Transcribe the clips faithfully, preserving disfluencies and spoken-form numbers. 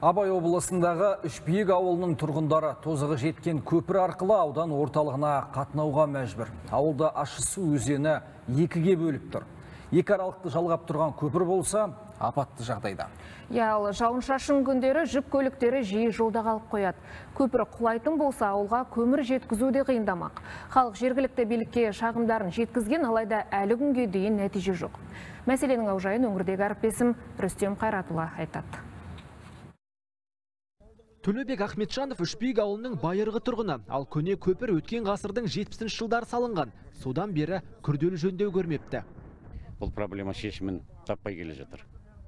Абай облысындағы Үшбиік ауылының тұрғындары тозығы жеткен көпір арқылы аудан орталығына қатынауға мәжбүр. Ауылда Ащысу өзені екіге бөліп тұр. Екі аралықты жалғап тұрған көпір болса, апатты жағдайда. Ял, жауын-шашын күндері жүк көліктері жиі жолда қалып қояды. Көпір құлайтын болса, ауылға көмір жеткізу де қиындамақ. Халық жергілікті билікке шағымдарын жеткізген, алайда әлі күнге дейін нәтиже жоқ. Мәселенің аужайын өңірдегі әріптесім Рүстем Қайратұлы айтады. Төлеубек Ахметжанов Үшбиік ауылының байырғы тұрғыны, ал көне көпір өткен ғасырдың жетпісінші жылдары салынған. Содан бері күрделі жөндеу көрмепті. Бұл проблема шешімін таппай келе жатыр.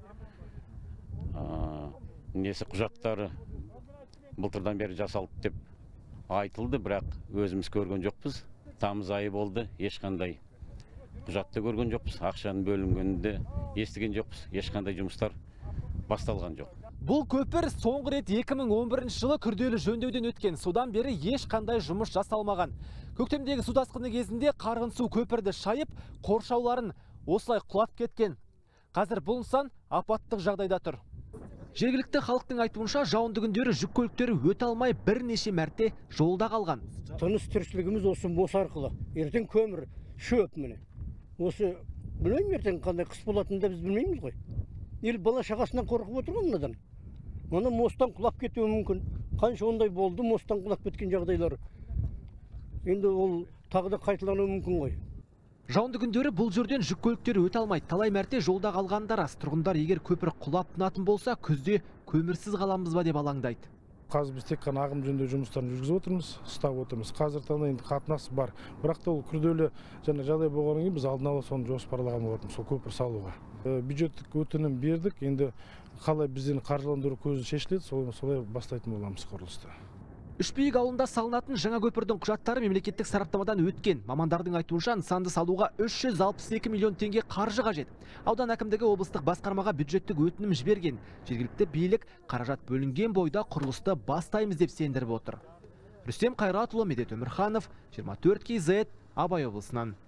Несі құжаттары былтырдан бері жасалды деп айтылды, бірақ өзіміз көрген жоқпыз. Тамыз айы болды, ешқандай құжатты көрген жоқпыз. Ақшаның бөлінгенінде естіген жоқпыз. Ешқандай жұмыстар басталған жоқ. Бұл көпір соңғы рет екі мың он бірінші жылы күрделі жөндеуден өткен. Содан бері ешқандай жұмыс жасалмаған. Көктемдегі су тасқыны кезінде қарғын су көпірді шайып, қоршауларын осылай құлап кеткен. Қазір бұл нысан апаттық жағдайда тұр. Жергілікті халықтың айтуынша, жауынды күндері жүк көліктері өте алмай бірнеше мәрте жолда қалған. Тыныс тіршілігіміз осы осы арқылы. Ертең көмір, шөп міне. Осы білмеймін, ертең қандай қыс болатынын да біз білмейміз ғой. Ел бала шағасынан қорқып отырған мынадан. Мұны мосттан құлап кетуі мүмкін. Қанша ондай болды, мосттан құлап кеткен жағдайлар. Енді ол тағы да қайталануы мүмкін ғой. Жауынды күндері бұл жерден жүк көліктері өте алмайды. Талай мәрте жолда қалғандар рас. Тұрғындар егер көпір құлап тынатын болса, күзде көмірсіз қаламыз ба деп алаңдайды. Қазір біз тек қана ағым жөндеу жұмыстарын жүргізіп отырмыз, ұстап отырмыз. Қазір таңда енді қатынас бар. Бірақ та ол күрделі және жағдай болғаннан кейін біз алдын ала соны жоспарлаған болатынбыз, сол көпір салуға. Бюджеттік өтінім бердік. Енді қалай бізден қаржыландыру көзі шешіледі, солай бастайтын боламыз құрылысты. Үшбиік ауылында салынатын жаңа көпірдің құжаттары мемлекеттік сараптамадан өткен. Мамандардың айтуынша нысанды салуға үш жүз алпыс екі миллион теңге қаржы қажет. Аудан әкімдігі облыстық басқармаға бюджеттік өтінім жіберген. Жергілікті билік қаражат бөлінген бойда құрылысты бастаймыз деп сендіріп отыр. Рүстем Қайратұлы, Медет Өмірханов, жиырма төрт кей зет, Абай облысынан.